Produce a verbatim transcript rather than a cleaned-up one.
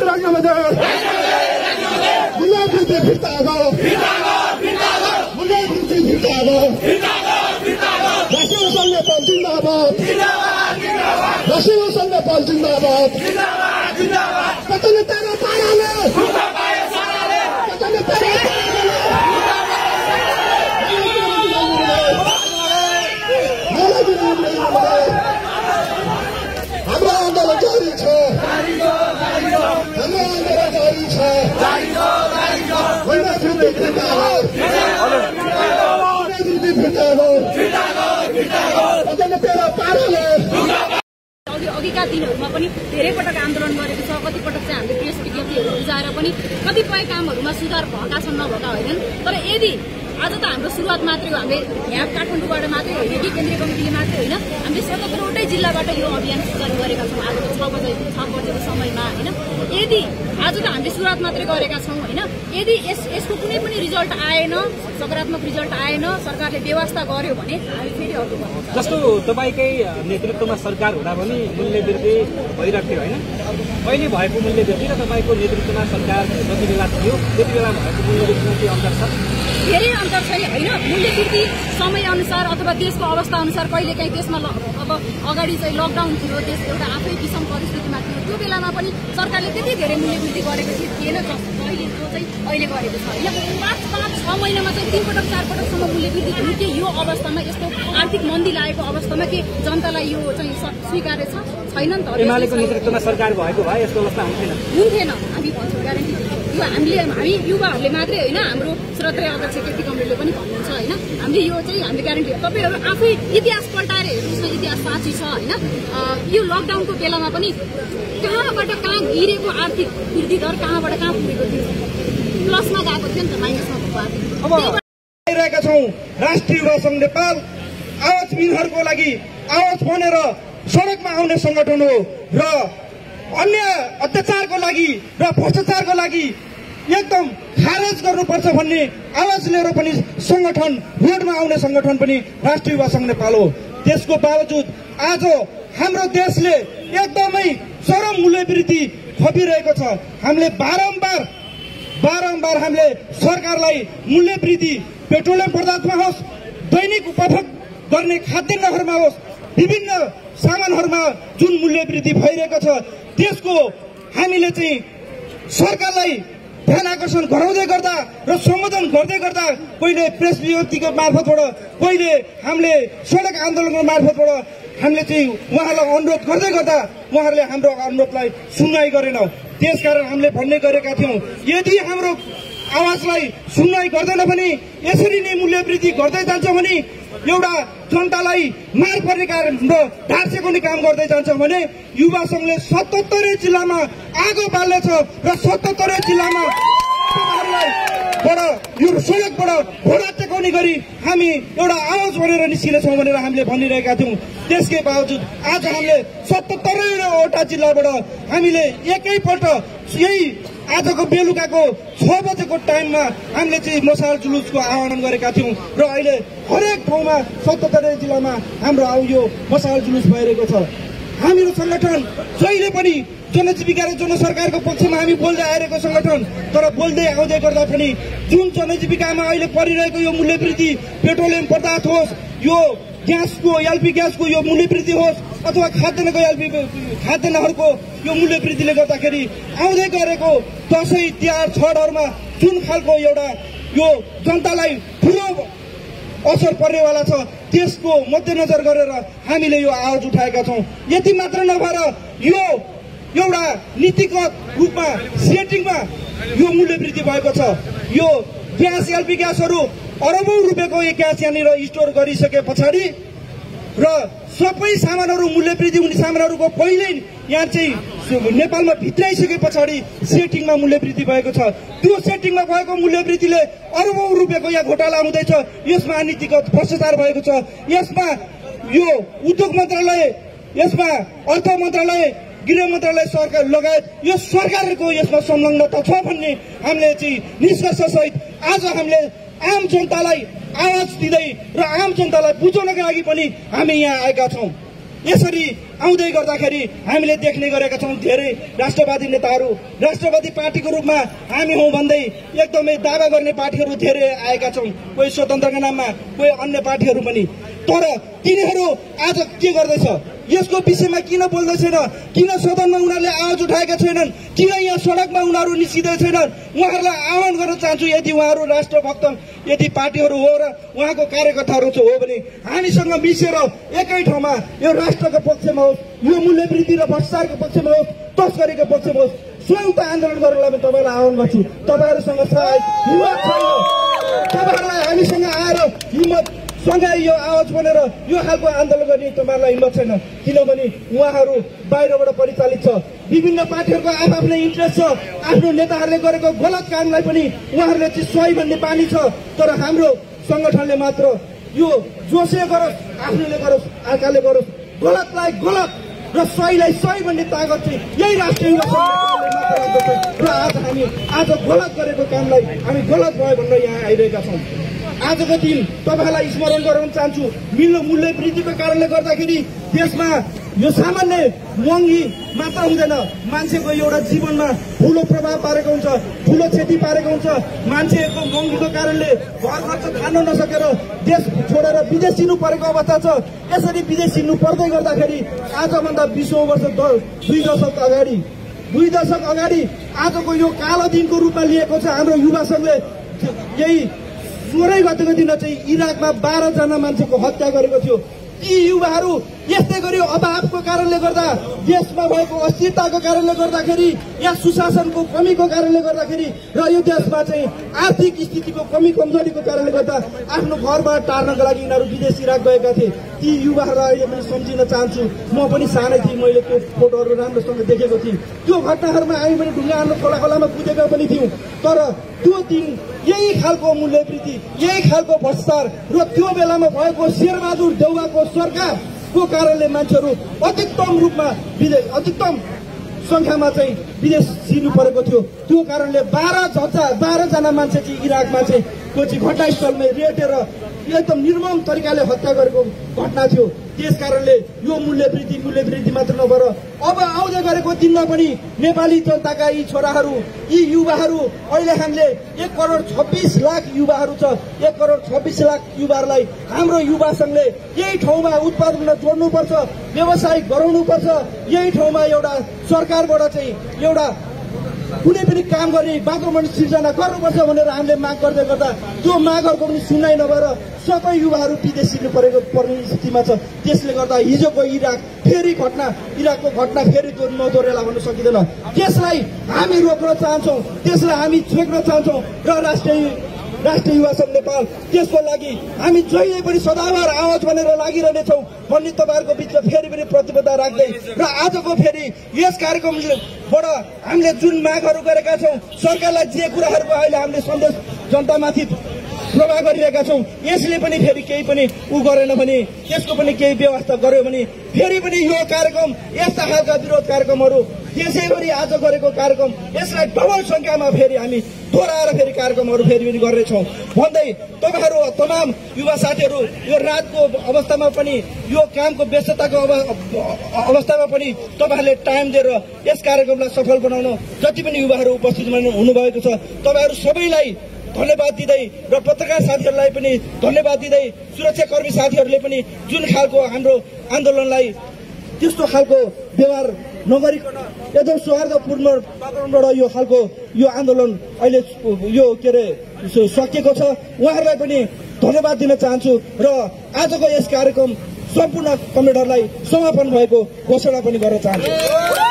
राजीनामा दे मूल्यवृद्धि फिर्ता गो मूल्यवृद्धि फिर्ता गो राष्ट्रिय संघ नेपाल जिन्दाबाद राष्ट्रिय संघ नेपाल जिन्दाबाद कतले तेरो पाराले कतले तेरो हाम्रो आन्दोलन जारी छ हाम्रो आन्दोलन जारी छ मूल्यवृद्धि फिर्ता हो मूल्यवृद्धि फिर्ता हो कतले तेरो पाराले अघिका दिनहरूमा पनि धेरै पटक आन्दोलन गरेको छ। कतिपटक चाहिँ हामीले प्रेस विज्ञप्तिहरू बुझाएर पनि कतिपय कामहरूमा सुधार भएका छन् नभएका होइनन्। तर यदि आज त हाम्रो सुरुवात मात्रै हो, हामीले यहाँ काठमाडौँबाट मात्रै होइन कि केन्द्रीय कमिटीले मात्रै होइन, हामीले सतहत्तरवटै जिल्लाबाट यो अभियान सुरु गरेका छौँ आजको छ बजे छ बजेको समयमा होइन। यदि आज त हामीले सुरुवात मात्रै गरेका छौँ होइन, यदि यस यसको कुनै पनि रिजल्ट आएन, सकारात्मक रिजल्ट आएन, सरकारले व्यवस्था गर्यो भने हामी फेरि अर्को गर्छौँ। जस्तो तपाईँकै नेतृत्वमा सरकार हुँदा पनि मूल्यवृद्धि भइरहेको थियो होइन, अहिले भएको मूल्यवृद्धि र तपाईँको नेतृत्वमा सरकार जति बेला थियो त्यति बेला भएको मूल्यवृद्धिमा के अन्तर छ? धेरै अन्तर छ होइन। मूल्यवृद्धि समय अनुसार अथवा देशको अवस्था अनुसार कहिलेकाहीँ त्यसमा अब अगाडि चाहिँ लकडाउन थियो, देश एउटा आफै विषम परिस्थितिमा थियो, त्यो बेलामा पनि सरकारले त्यति धेरै मूल्यवृद्धि गरेको थिएन अहिले जो चाहिँ अहिले गरेको छ होइन। पाँच पाँच छ महिनामा चाहिँ तीन पटक चार पटकसम्म मूल्यवृद्धि हुनु के यो अवस्थामा यस्तो आर्थिक मन्दी लागेको अवस्थामा के जनतालाई यो चाहिँ स्वीकार्य छ छैन नि त। एमालेको नेतृत्वमा सरकार भएको भए यस्तो अवस्था हुन्थेन हुन्थेन हामी भन्छौँ ग्यारेन्टी। यो हामीले हामी युवाहरूले मात्रै होइन, हाम्रो श्रद्धेय अध्यक्ष केपी कमरेडले पनि भन्नुहुन्छ होइन, हामीले यो चाहिँ हामीले ग्यारेन्टी हो। तपाईँहरू आफै इतिहास पल्टाएर हेर्नुहोस् न, इतिहास साँची छ होइन। यो लकडाउनको बेलामा पनि कहाँबाट कहाँ गिरेको आर्थिक वृद्धि दर कहाँबाट कहाँ पुगेको थियो, प्लसमा गएको थियो नि त, माइनसमा भएको आइरहेका छौँ। राष्ट्रिय युवा संघ नेपाल आवाजविहीनहरूको लागि आवाज बनेर सडकमा आउने संगठन हो र अन्य अत्याचारको लागि र भ्रष्टाचारको लागि एकदम खारेज गर्नुपर्छ भन्ने आवाज लिएर पनि संगठन रोडमा आउने संगठन पनि राष्ट्रिय युवा संघ नेपाल हो। त्यसको बावजुद आज हाम्रो देशले एकदमै चरम मूल्यवृद्धि थपिरहेको छ। हामीले बारम्बार बारम्बार हामीले सरकारलाई मूल्यवृद्धि पेट्रोलियम पदार्थमा होस्, दैनिक उपभोग गर्ने खाद्यान्नहरूमा होस्, विभिन्न सामानहरूमा जुन मूल्यवृद्धि भइरहेको छ त्यसको हामीले चाहिँ सरकारलाई ध्यान आकर्षण गराउँदै गर्दा र सम्बोधन गर्दै गर्दा कहिले प्रेस विज्ञप्तिको मार्फतबाट, कहिले हामीले सडक आन्दोलनको मार्फतबाट हामीले चाहिँ उहाँलाई अनुरोध गर्दै गर्दा उहाँहरूले हाम्रो अनुरोधलाई सुनवाई गरेनौँ। त्यसकारण हामीले भन्ने गरेका थियौँ, यदि हाम्रो आवाजलाई सुनवाई गर्दैन भने, यसरी नै मूल्यवृद्धि गर्दै जान्छ भने, एउटा जनतालाई मार पर्ने कारण र ढाड सेकाउने काम गर्दै जान्छ भने युवा संघले सतहत्तरै जिल्लामा आगो बाल्नेछ र सतहत्तरै जिल्लामा यो सडकबाट घोडा टेकाउने गरी हामी एउटा आवाज बनेर निस्किनेछौँ भनेर हामीले भनिरहेका थियौँ। त्यसकै बावजुद आज हामीले सतहत्तरैवटा जिल्लाबाट हामीले एकैपल्ट यही आजको बेलुकाको छ बजेको टाइममा हामीले चाहिँ मसाल जुलुसको आह्वान गरेका थियौँ र अहिले हरेक ठाउँमा सतहत्तरै जिल्लामा हाम्रो यो मसाल जुलुस भइरहेको छ। हाम्रो संगठन जहिले पनि जनजीविका र जनसरकारको पक्षमा हामी बोल्दै आइरहेको संगठन, तर बोल्दै आउँदै गर्दा पनि जुन जनजीविकामा अहिले परिरहेको यो मूल्यवृद्धि, पेट्रोलियम पदार्थ होस्, यो ग्यासको एलपी ग्यासको यो मूल्यवृद्धि होस् अथवा खाद्यान्नको एलपी खाद्यान्नहरूको यो मूल्यवृद्धिले गर्दाखेरि आउँदै गरेको दसैँ तिहार छठहरूमा जुन खालको एउटा यो जनतालाई ठुलो असर पर्नेवाला छ त्यसको मध्यनजर गरेर हामीले यो आवाज उठाएका छौँ। यति मात्र नभएर यो एउटा नीतिगत रूपमा सेटिङमा यो मूल्यवृद्धि भएको छ। यो ग्यास एलपी ग्यासहरू अरबौं रुपियाँको यो ग्यास यहाँनिर स्टोर गरिसके पछाडि र सबै सामानहरू मूल्यवृद्धि हुने सामानहरूको पहिल्यै यहाँ चाहिँ नेपालमा भित्राइसके पछाडि सेटिङमा मूल्यवृद्धि भएको छ। त्यो सेटिङमा भएको मूल्यवृद्धिले अरबौं रुपियाँको यहाँ घोटाला हुँदैछ, यसमा नीतिगत भ्रष्टाचार भएको छ, यसमा यो उद्योग मन्त्रालय, यसमा अर्थ मन्त्रालय, गृह मन्त्रालय सरकार लगायत यो सरकारको यसमा संलग्नता छ भन्ने हामीले चाहिँ निष्कर्ष सहित आज हामीले आम जनतालाई आवाज दिँदै र आम जनतालाई बुझाउनका लागि पनि हामी यहाँ आएका छौँ। यसरी आउँदै गर्दाखेरि हामीले देख्ने गरेका छौँ धेरै राष्ट्रवादी नेताहरू राष्ट्रवादी पार्टीको रूपमा हामी हौँ भन्दै एकदमै दावा गर्ने पार्टीहरू धेरै आएका छौँ, कोही स्वतन्त्रका नाममा, कोही अन्य पार्टीहरू पनि। तर तिनीहरू आज के गर्दैछ, यसको विषयमा किन बोल्दै छैन, किन सदनमा उनीहरूले आवाज उठाएका छैनन्, किन यहाँ सडकमा उनीहरू निस्किँदै छैनन्? उहाँहरूलाई आह्वान गर्न चाहन्छु, यदि उहाँहरू राष्ट्रभक्त यदि पार्टीहरू हो र उहाँको कार्यकर्ताहरू हो भने हामीसँग मिसेर एकै ठाउँमा यो राष्ट्रको पक्षमा होस्, यो मूल्यवृद्धि र भ्रष्टाचारको पक्षमा होस्, तस्करीको पक्षमा होस्, संयुक्त आन्दोलन गर्नलाई म तपाईँलाई आह्वान गर्छु। तपाईँहरूसँग सायद हिम्मत छैन, तपाईँहरूलाई हामीसँग आएर हिम्मत सँगै यो आवाज बनेर यो खालको आन्दोलन गर्ने तपाईँहरूलाई हिम्मत छैन, किनभने उहाँहरू बाहिरबाट परिचालित छ। विभिन्न पार्टीहरूको आफ्नै इन्ट्रेस्ट छ, आफ्नो नेताहरूले गरेको गलत कामलाई पनि उहाँहरूले चाहिँ सही भन्ने बानी छ। तर हाम्रो सङ्गठनले मात्र यो जोसले गरोस्, आफ्नोले गरोस्, अर्काले गरोस्, गलतलाई गलत र सहीलाई सही भन्ने तागत चाहिँ यही राष्ट्रिय युवा सङ्गठनले मात्र राख्दछ। र आज हामी आज गलत गरेको कामलाई हामी गलत भयो भनेर यहाँ आइरहेका छौँ। आजको दिन तपाईँलाई स्मरण गराउन चाहन्छु, मिल्लो मूल्य वृद्धिको कारणले गर्दाखेरि देशमा यो सामान्य महँगी मात्र हुँदैन, मान्छेको एउटा जीवनमा ठुलो प्रभाव पारेको हुन्छ, ठुलो क्षति पारेको हुन्छ। मान्छेको महँगीको कारणले घर खर्च खान नसकेर देश छोडेर विदेश हिँड्नु परेको अवस्था छ। यसरी विदेश हिँड्नु पर्दै गर्दाखेरि आजभन्दा बिसौँ वर्ष दुई दशक अगाडि दुई दशक अगाडि आजको यो कालो दिनको रूपमा लिएको छ हाम्रो युवा सङ्घले। यही सोह्रै गतेको दिन चाहिँ इराकमा बाह्रजना मान्छेको हत्या गरेको थियो। यी युवाहरू यस्तै गरी अभावको कारणले गर्दा, देशमा भएको अस्थिरताको कारणले गर्दाखेरि, यहाँ सुशासनको कमीको कारणले गर्दाखेरि र यो देशमा चाहिँ आर्थिक स्थितिको कमी कमजोरीको कारणले गर्दा आफ्नो घरबाट टार्नको लागि यिनीहरू विदेश इराक गएका थिए। ती युवाहरूलाई अहिले पनि सम्झिन चाहन्छु। म पनि सानै थिएँ, मैले त्यो फोटोहरू राम्रोसँग देखेको थिएँ। त्यो घटनाहरूमा हामी पनि ढुङ्गा हाल्नु खोला खोलामा कुदेका पनि थियौँ। तर त्यो दिन यही खालको मूल्यवृद्धि, यही खालको भ्रष्टाचार र त्यो बेलामा भएको शेरबहादुर देउवाको सरकारको कारणले मान्छेहरू अधिकतम रूपमा विदेश अधिकतम सङ्ख्यामा चाहिँ विदेश छिर्नु परेको थियो। त्यो कारणले बाह्र हजार बाह्रजना मान्छे चाहिँ इराकमा चाहिँ को चाहिँ घटनास्थलमै रेटेर एकदम निर्मम तरिकाले हत्या गरेको घटना थियो। त्यस कारणले यो मूल्य वृद्धि मूल्य वृद्धि मात्र नभएर अब आउँदै गरेको दिनमा पनि नेपाली जनताका यी छोराहरू, यी युवाहरू, अहिले हामीले एक करोड छब्बिस लाख युवाहरू छ। एक करोड छब्बिस लाख युवाहरूलाई हाम्रो युवा सङ्घले यही ठाउँमा उत्पादन जोड्नुपर्छ, व्यवसाय गराउनुपर्छ। यही ठाउँमा एउटा सरकारबाट चाहिँ एउटा कुनै पनि काम गर्ने वातावरण सिर्जना गर्नुपर्छ भनेर हामीले माग गर्दै गर्दा त्यो मागहरूको पनि सुनाइ नभएर सबै युवाहरू विदेश हिँड्नु परेको पर्ने स्थितिमा छ। त्यसले गर्दा हिजोको इराक फेरि घटना इराकको घटना फेरि नदोहोरेला भन्न सकिँदैन। त्यसलाई हामी रोक्न चाहन्छौँ, त्यसलाई हामी छेक्न चाहन्छौँ र राष्ट्रिय राष्ट्रिय युवा सङ्घ नेपाल त्यसको लागि हामी जहिले पनि सदाबार आवाज बनेर लागिरहनेछौँ भन्ने तपाईँहरूको बिचमा फेरि पनि प्रतिबद्धता राख्दै र आजको फेरि यस कार्यक्रमबाट हामीले जुन मागहरू गरेका छौँ, सरकारलाई जे कुराहरूको अहिले हामीले सन्देश जनतामाथि प्रभाव गरिरहेका छौँ, यसले पनि फेरि केही पनि उ गरेन भने, त्यसको पनि केही व्यवस्था गर्यो भने फेरि पनि यो कार्यक्रम यस्ता खालका विरोध कार्यक्रमहरू त्यसैगरी आज गरेको कार्यक्रम यसलाई डबल सङ्ख्यामा फेरि हामी दोहोऱ्याएर फेरि कार्यक्रमहरू फेरि पनि गर्नेछौँ भन्दै तपाईँहरू तमाम युवा साथीहरू यो रातको अवस्थामा पनि यो कामको व्यस्तताको अवस्थामा पनि तपाईँहरूले टाइम दिएर यस कार्यक्रमलाई सफल बनाउन जति पनि युवाहरू उपस्थित हुनुभएको छ तपाईँहरू सबैलाई धन्यवाद दिँदै र पत्रकार साथीहरूलाई पनि धन्यवाद दिँदै सुरक्षाकर्मी साथीहरूले पनि जुन खालको हाम्रो आन्दोलनलाई त्यस्तो खालको व्यवहार नगरिकन एकदम सौहार्दपूर्ण वातावरणबाट यो खालको यो आन्दोलन अहिले यो के अरे सकिएको छ, उहाँहरूलाई पनि धन्यवाद दिन चाहन्छु र आजको यस कार्यक्रम सम्पूर्ण कमेडरलाई समापन भएको घोषणा पनि गर्न चाहन्छु।